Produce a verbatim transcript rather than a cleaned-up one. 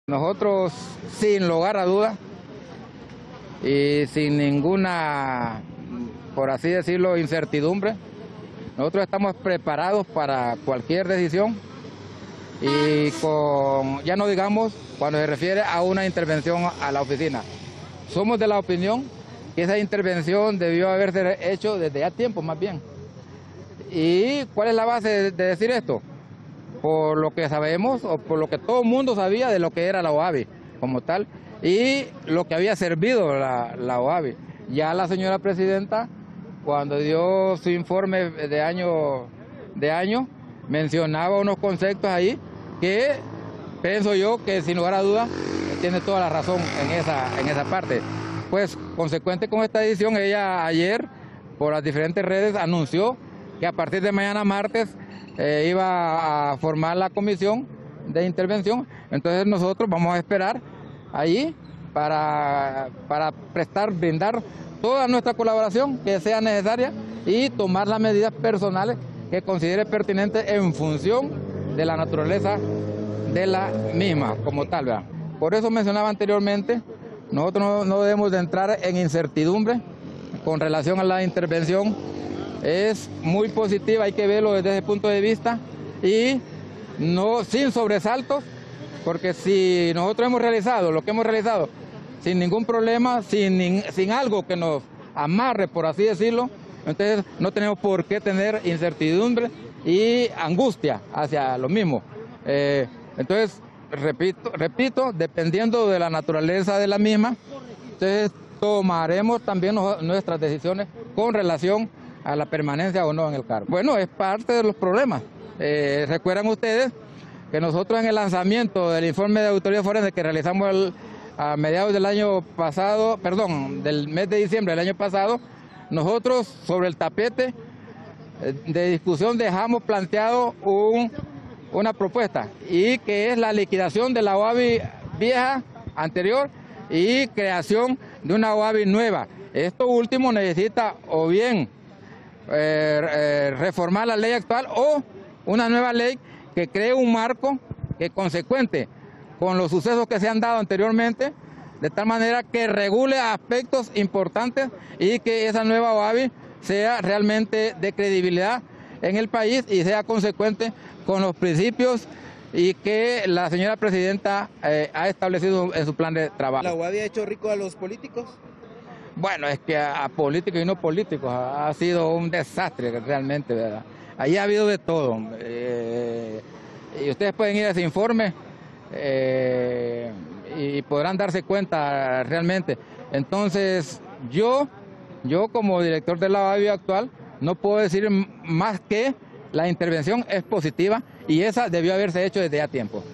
Nosotros, sin lugar a dudas y sin ninguna, por así decirlo, incertidumbre, nosotros estamos preparados para cualquier decisión y con, ya no digamos, cuando se refiere a una intervención a la oficina. Somos de la opinión que esa intervención debió haberse hecho desde ya tiempo más bien. ¿Y cuál es la base de, de decir esto? Por lo que sabemos, o por lo que todo el mundo sabía de lo que era la OAVI como tal, y lo que había servido la, la OAVI. Ya la señora presidenta, cuando dio su informe de año, de año, mencionaba unos conceptos ahí que pienso yo que sin lugar a dudas tiene toda la razón en esa, en esa parte. Pues consecuente con esta decisión, ella ayer por las diferentes redes anunció que a partir de mañana martes eh, iba a formar la comisión de intervención. Entonces nosotros vamos a esperar ahí para, para prestar, brindar toda nuestra colaboración que sea necesaria y tomar las medidas personales que considere pertinentes en función de la naturaleza de la misma como tal, ¿verdad? Por eso mencionaba anteriormente, nosotros no, no debemos de entrar en incertidumbre con relación a la intervención. Es muy positiva, hay que verlo desde ese punto de vista y no sin sobresaltos, porque si nosotros hemos realizado lo que hemos realizado sin ningún problema, sin, sin algo que nos amarre, por así decirlo, entonces no tenemos por qué tener incertidumbre y angustia hacia lo mismo. Eh, entonces, repito, repito, dependiendo de la naturaleza de la misma, entonces tomaremos también nuestras decisiones con relación a la permanencia o no en el cargo. Bueno, es parte de los problemas. Eh, recuerdan ustedes que nosotros en el lanzamiento del informe de auditoría forense que realizamos el, a mediados del año pasado, perdón, del mes de diciembre del año pasado, nosotros sobre el tapete de discusión dejamos planteado un, una propuesta y que es la liquidación de la OAVI vieja anterior y creación de una OAVI nueva. Esto último necesita o bien eh, eh, reformar la ley actual o una nueva ley que cree un marco que consecuente con los sucesos que se han dado anteriormente, de tal manera que regule aspectos importantes y que esa nueva OAVI sea realmente de credibilidad en el país y sea consecuente con los principios y que la señora presidenta eh, ha establecido en su plan de trabajo. ¿La OAVI ha hecho rico a los políticos? Bueno, es que a, a políticos y no políticos ha, ha sido un desastre realmente, ¿verdad? Ahí ha habido de todo. Eh, y ustedes pueden ir a ese informe eh, y podrán darse cuenta realmente. Entonces, yo, yo como director de la OAVI actual, no puedo decir más que la intervención es positiva y esa debió haberse hecho desde ya tiempo.